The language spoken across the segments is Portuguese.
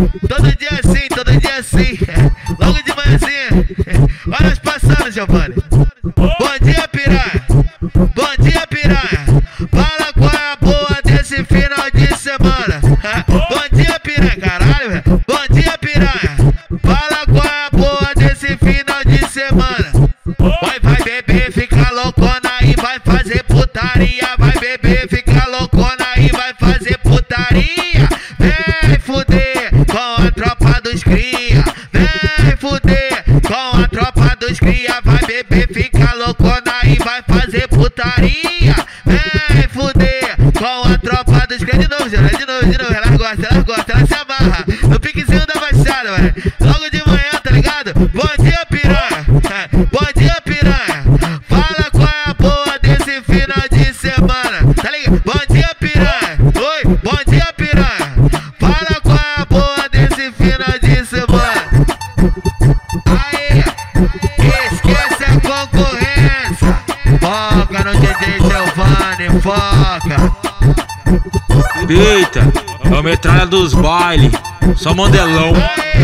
todo dia assim, logo de manhãzinha. Olha nós passando, Giovanni. Bom dia, piranha. Bom dia, piranha. Fala qual é a boa desse final de semana. Bom dia, piranha, caralho, velho. Bom dia, piranha. Fala qual é a boa desse final de semana. Vai beber, fica loucona e vai fazer putaria. Vai beber, fica loucona e vai fazer putaria. Vem fuder com a tropa dos cria. Vem fuder com a tropa dos cria. Vai beber, fica loucona e vai fazer putaria. Vem fuder com a tropa dos cria. De novo, ela gosta, ela se amarra no piquezinho da baixada, velho. Logo de manhã, tá ligado? Bom dia, piranha. Bom dia, piranha. Fala qual é a boa desse final de semana, tá ligado? Bom dia, piranha. Oi, bom dia, piranha. Fala qual é a boa desse final de semana. Aí, esquece a concorrência. Foca no DJ Giovanni, foca. Eita, é o metralha dos bailes, só modelão.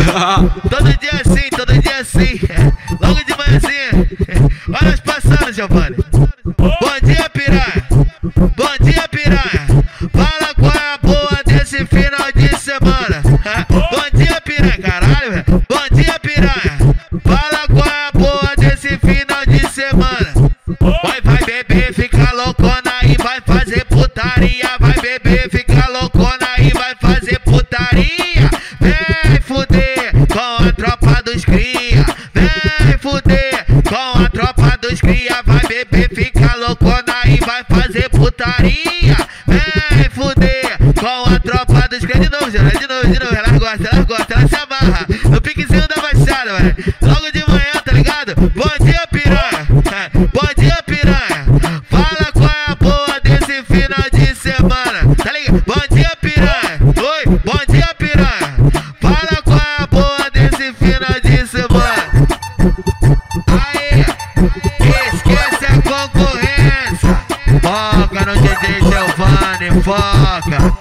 Todo dia assim, logo de manhãzinha. Olha nós passando, Giovanni. Bom dia, piranha. Bom dia, piranha. Fala qual é a boa desse final de semana. Bom dia, piranha, caralho, velho. Bom dia, piranha. Fala qual é a boa desse final de semana. Vai beber, fica loucona e vai fazer putaria. Vai beber, fica loucona e vai fazer putaria. Vem fuder com a tropa dos cria. Vem fuder com a tropa dos cria. Vai beber, fica loucona e vai fazer putaria. Vem fuder com a tropa dos cria. De novo, ela gosta, ela se amarra no piquezinho da baixada, velho. Logo de manhã, tá ligado? Bom dia, piranha. Bom dia, piranha. Fala qual é a boa desse final de semana, tá ligado? Bom dia, piranha. Oi, bom dia, piranha. Fala qual é a boa desse final de semana. Aí, esquece a concorrência. Foca no DJ Giovanni, foca.